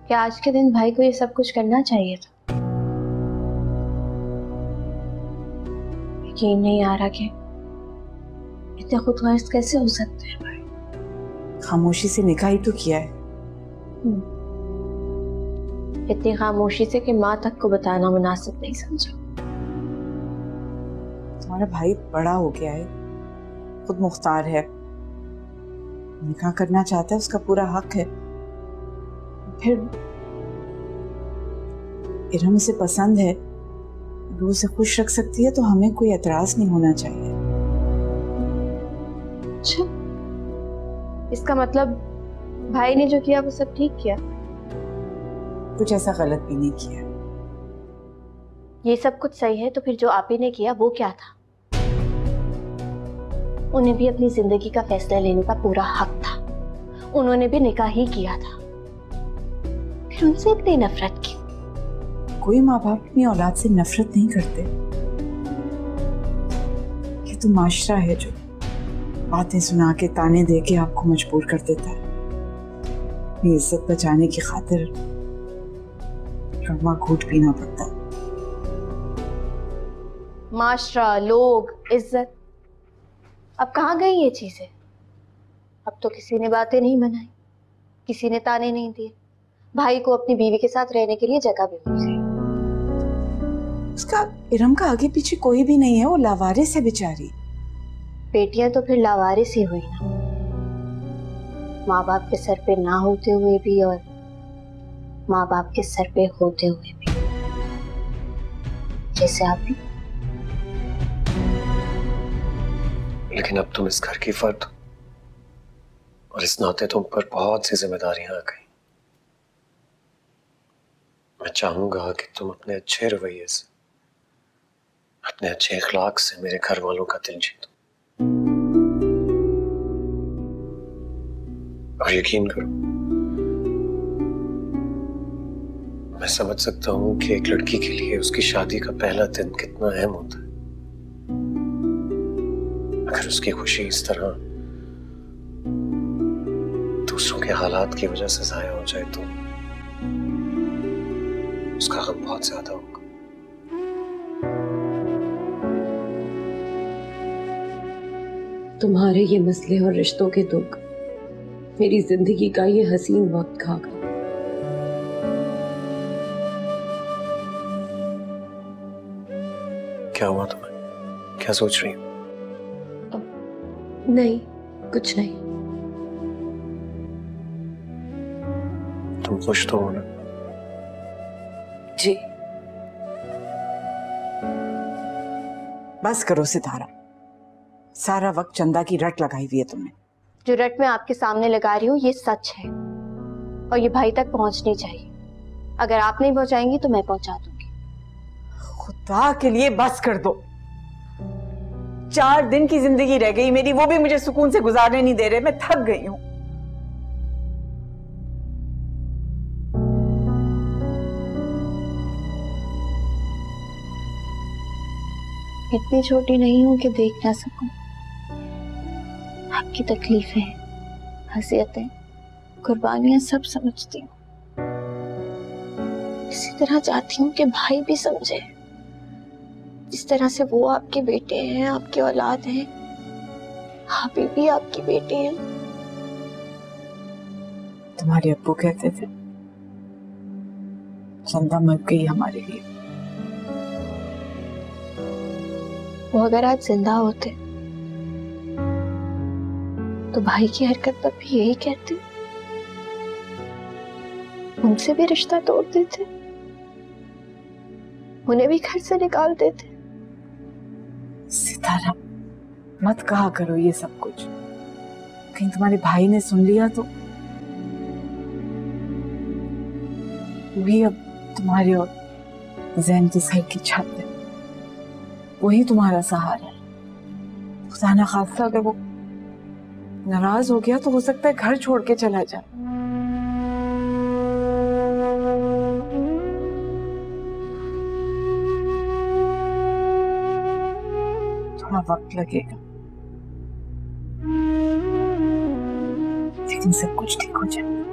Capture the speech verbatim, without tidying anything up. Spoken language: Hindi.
क्या आज के दिन भाई को ये सब कुछ करना चाहिए था? यकीन नहीं आ रहा कि इतने खुदगर्ज कैसे हो सकते हैं भाई। खामोशी से निकाह ही तो किया है। इतनी खामोशी से कि माँ तक को बताना मुनासिब नहीं समझा। तुम्हारा भाई बड़ा हो गया है, खुद मुख्तार है, निकाह करना चाहता है, उसका पूरा हक है। फिर इरम उसे पसंद है, वो उसे खुश रख सकती है तो हमें कोई एतराज नहीं होना चाहिए। अच्छा, इसका मतलब भाई ने जो किया वो सब ठीक किया? कुछ ऐसा गलत भी नहीं किया। ये सब कुछ सही है तो फिर जो आप ही ने किया वो क्या था? उन्हें भी अपनी जिंदगी का फैसला लेने का पूरा हक था। उन्होंने भी निकाह ही किया था, फिर उनसे इतनी नफरत क्यों? कोई माँ बाप अपनी औलाद से नफरत नहीं करते। ये तो माशरा है जो बातें सुना के ताने दे के आपको मजबूर कर देता है। अपनी इज्जत बचाने की खातिर कड़वा घूंट पीना पड़ता है। माशरा, लोग, इज्जत, अब कहाँ गई ये चीजें? अब तो किसी ने बातें नहीं बनाई, किसी ने ताने नहीं दिए। भाई को अपनी बीवी के साथ रहने के लिए जगह भी मिल गई। उसका इरम का आगे पीछे कोई भी नहीं है, वो लावारिस है बेचारी। बेटियां तो फिर लावारिस ही हुई ना, माँ बाप के सर पे ना होते हुए भी और माँ बाप के सर पे होते हुए भी, जैसे आप भी। लेकिन अब तुम इस घर की फर्द और इस नाते तुम पर बहुत सी जिम्मेदारियां आ गई। मैं चाहूंगा कि तुम अपने अच्छे रवैये से, अपने अच्छे इखलाक से मेरे घर वालों का दिल जीतो। और यकीन करो, मैं समझ सकता हूं कि एक लड़की के लिए उसकी शादी का पहला दिन कितना अहम होता है। अगर उसकी खुशी इस तरह दूसरों के हालात की वजह से जाया हो जाए तो उसका गम बहुत ज्यादा होगा। तुम्हारे ये मसले और रिश्तों के दुख मेरी जिंदगी का ये हसीन वक्त खा गए। क्या हुआ तुम्हें? क्या सोच रही हो? नहीं, कुछ नहीं। तुम खुश तो हो ना? जी। बस करो सितारा, सारा वक्त चंदा की रट लगाई हुई है तुमने। जो रट मैं आपके सामने लगा रही हूँ ये सच है और ये भाई तक पहुंचनी चाहिए। अगर आप नहीं पहुंचाएंगी तो मैं पहुंचा दूंगी। खुदा के लिए बस कर दो। चार दिन की जिंदगी रह गई मेरी, वो भी मुझे सुकून से गुजारने नहीं दे रहे। मैं थक गई हूं। इतनी छोटी नहीं हूं कि देख ना सकूं आपकी तकलीफें, हसीयतें, कुर्बानियां सब समझती हूँ। इसी तरह चाहती हूँ कि भाई भी समझे, जिस तरह से वो आपके बेटे हैं, आपकी औलाद हैं, आप भी आपकी बेटी हैं। तुम्हारे अब्बू कहते थे चंदा मर गई हमारे लिए। वो अगर आज जिंदा होते तो भाई की हरकत पर भी यही कहते, उनसे भी रिश्ता तोड़ देते, उन्हें भी घर से निकाल देते। सितारा, मत कहा करो ये सब कुछ। कहीं तुम्हारे भाई ने सुन लिया तो वही अब तुम्हारे और जैन के सर की छत है, वही तुम्हारा सहारा है। खुदा ना खास्ता अगर वो नाराज हो गया तो हो सकता है घर छोड़ के चला जाए। थोड़ा वक्त लगेगा लेकिन सब कुछ ठीक हो जाए।